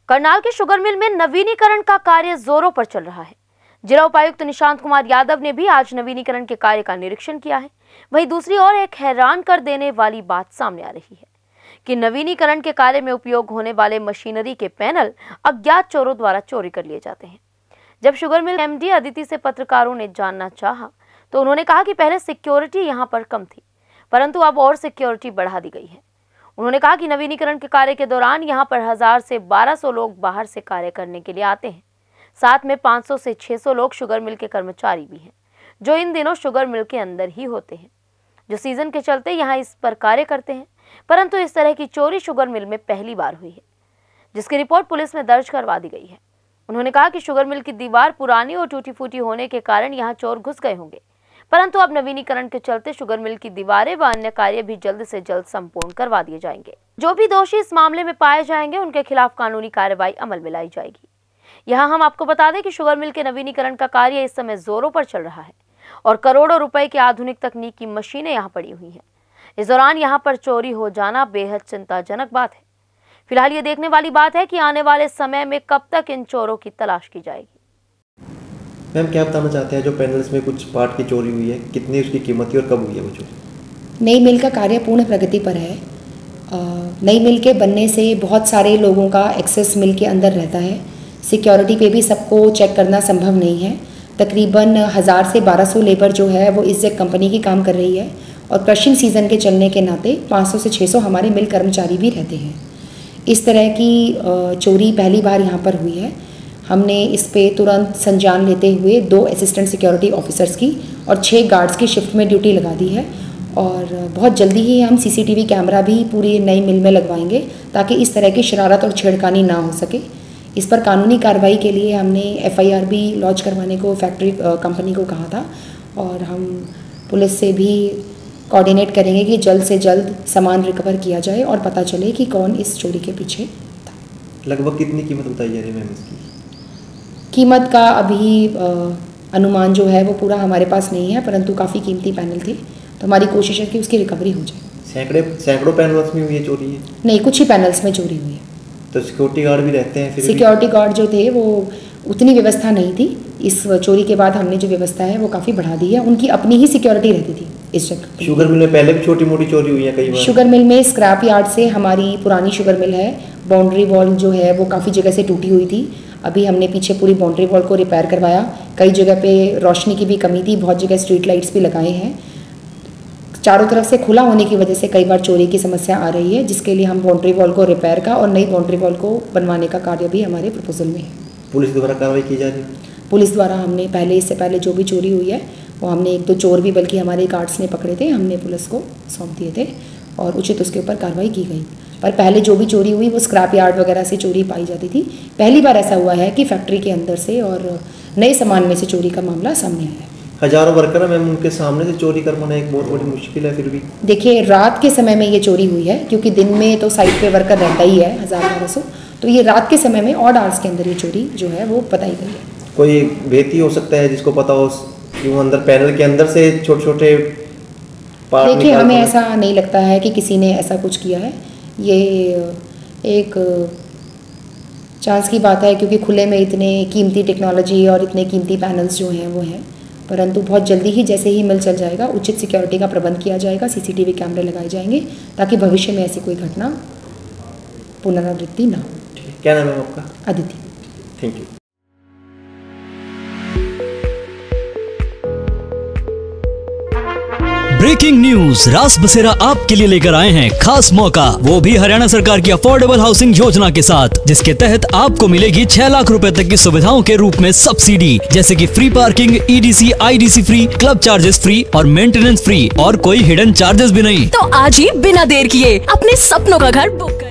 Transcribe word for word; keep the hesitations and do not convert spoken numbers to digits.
करनाल के sugar mill में नवीनीकरण का कार्य जोरों पर चल रहा है। जिला उपायुक्त निशांत कुमार यादव ने भी आज नवीनीकरण के कार्य का निरीक्षण किया है। वहीं दूसरी ओर एक हैरान कर देने वाली बात सामने आ रही है कि नवीनीकरण के कार्य में उपयोग होने वाले मशीनरी के पैनल अज्ञात चोरों द्वारा चोरी कर लिए जाते हैं। जब शुगर मिल एमडी अदिति से पत्रकारों ने जानना चाहा तो उन्होंने कहा कि पहले सिक्योरिटी यहां पर कम थी, परंतु अब और सिक्योरिटी बढ़ा दी गई है। उन्होंने कहा कि नवीनीकरण के कार्य के दौरान यहां पर हजार से बारह सौ लोग बाहर से कार्य करने के लिए आते हैं। साथ में पाँच सौ से छह सौ लोग शुगर मिल के कर्मचारी भी हैं, जो इन दिनों शुगर मिल के अंदर ही होते हैं, जो सीजन के चलते यहां इस पर कार्य करते हैं। परंतु इस तरह की चोरी शुगर मिल में पहली बार हुई है, जिसकी रिपोर्ट पुलिस में दर्ज करवा दी गई है। उन्होंने कहा कि शुगर मिल की दीवार पुरानी और टूटी फूटी होने के कारण यहाँ चोर घुस गए होंगे, परंतु अब नवीनीकरण के चलते शुगर मिल की दीवारें व अन्य कार्य भी जल्द से जल्द संपूर्ण करवा दिए जाएंगे। जो भी दोषी इस मामले में पाए जाएंगे उनके खिलाफ कानूनी कार्रवाई अमल में लाई जाएगी। यहाँ हम आपको बता दें कि शुगर मिल के नवीनीकरण का कार्य इस समय जोरों पर चल रहा है और करोड़ों रुपए की आधुनिक तकनीक की मशीनें यहाँ पड़ी हुई हैं। इस दौरान यहाँ पर चोरी हो जाना बेहद चिंताजनक बात है। फिलहाल ये देखने वाली बात है कि आने वाले समय में कब तक इन चोरों की तलाश की जाएगी। मैम, क्या बताना चाहते हैं जो पैनल्स में कुछ पार्ट की चोरी हुई है, कितनी उसकी कीमत थी और कब हुई है वो चोरी? नई मिल का कार्य पूर्ण प्रगति पर है। नई मिल के बनने से बहुत सारे लोगों का एक्सेस मिल के अंदर रहता है। सिक्योरिटी पे भी सबको चेक करना संभव नहीं है। तकरीबन हज़ार से बारह सौ लेबर जो है वो इस कंपनी की काम कर रही है और क्रशिंग सीज़न के चलने के नाते पाँच सौ से छह सौ हमारे मिल कर्मचारी भी रहते हैं। इस तरह की चोरी पहली बार यहाँ पर हुई है। हमने इस पे तुरंत संज्ञान लेते हुए दो असिस्टेंट सिक्योरिटी ऑफिसर्स की और छः गार्ड्स की शिफ्ट में ड्यूटी लगा दी है और बहुत जल्दी ही हम सीसीटीवी कैमरा भी पूरी नई मिल में लगवाएंगे ताकि इस तरह की शरारत और छेड़खानी ना हो सके। इस पर कानूनी कार्रवाई के लिए हमने एफआईआर भी लॉन्च करवाने को फैक्ट्री कंपनी को कहा था और हम पुलिस से भी कोऑर्डिनेट करेंगे कि जल्द से जल्द सामान रिकवर किया जाए और पता चले कि कौन इस चोरी के पीछे था। लगभग कितनी कीमत बताई जा रही है मैम इसकी? कीमत का अभी अनुमान जो है वो पूरा हमारे पास नहीं है, परंतु काफ़ी कीमती पैनल थे तो हमारी कोशिश है कि उसकी रिकवरी हो जाए। सैकड़े सैकड़ों पैनल्स में हुई है चोरी है? नहीं, कुछ ही पैनल्स में चोरी हुई है। तो सिक्योरिटी गार्ड भी रहते हैं? फिर सिक्योरिटी गार्ड जो थे वो उतनी व्यवस्था नहीं थी। इस चोरी के बाद हमने जो व्यवस्था है वो काफ़ी बढ़ा दी है। उनकी अपनी ही सिक्योरिटी रहती थी इस जगह। शुगर मिल में पहले भी छोटी मोटी चोरी हुई है कई बार? शुगर मिल में स्क्रैप यार्ड से हमारी पुरानी शुगर मिल है, बाउंड्री वॉल जो है वो काफ़ी जगह से टूटी हुई थी। अभी हमने पीछे पूरी बाउंड्री वॉल को रिपेयर करवाया। कई जगह पे रोशनी की भी कमी थी, बहुत जगह स्ट्रीट लाइट्स भी लगाए हैं। चारों तरफ से खुला होने की वजह से कई बार चोरी की समस्या आ रही है, जिसके लिए हम बाउंड्री वॉल को रिपेयर का और नई बाउंड्री वॉल को बनवाने का कार्य भी हमारे प्रपोजल में है। पुलिस द्वारा कार्रवाई की जा रही है? पुलिस द्वारा हमने पहले इससे पहले जो भी चोरी हुई है वो हमने एक दो चोर भी बल्कि हमारे गार्ड्स ने पकड़े थे, हमने पुलिस को सौंप दिए थे और उचित उसके ऊपर कार्रवाई की गई। पर पहले जो भी चोरी हुई वो स्क्रैप यार्ड वगैरह से चोरी पाई जाती थी। पहली बार ऐसा हुआ है कि फैक्ट्री के अंदर से और नए सामान में से चोरी का मामला सामने आया है। हजारों वर्कर मैम, उनके सामने से चोरी करवाना एक बहुत बड़ी मुश्किल है। फिर भी देखिए, रात के समय में ये चोरी हुई है क्योंकि दिन में तो साइट पे वर्कर रहता ही है हज़ार बारह सौ, तो ये रात के समय में ऑड आवर्स के अंदर ये चोरी जो है वो बताई गई है। कोई भेदी हो सकता है जिसको पता हो क्यों अंदर पैनल के अंदर से छोटे छोटे पार्ट? देखिए, हमें ऐसा नहीं लगता है कि किसी ने ऐसा कुछ किया है। ये एक चांस की बात है क्योंकि खुले में इतने कीमती टेक्नोलॉजी और इतने कीमती पैनल्स जो हैं वो हैं, परंतु बहुत जल्दी ही जैसे ही मिल चल जाएगा उचित सिक्योरिटी का प्रबंध किया जाएगा, सीसीटीवी कैमरे लगाए जाएंगे ताकि भविष्य में ऐसी कोई घटना पुनरावृत्ति ना हो। क्या नाम है आपका? Aditi. Thank you. Breaking news, रास बसेरा आपके लिए लेकर आए हैं खास मौका, वो भी हरियाणा सरकार की अफोर्डेबल हाउसिंग योजना के साथ, जिसके तहत आपको मिलेगी छह लाख रुपए तक की सुविधाओं के रूप में सब्सिडी, जैसे कि free parking, EDC, IDC free, club charges free और मेंटेनेंस फ्री और कोई हिडन चार्जेस भी नहीं। तो आज ही बिना देर किए अपने सपनों का घर बुक करें।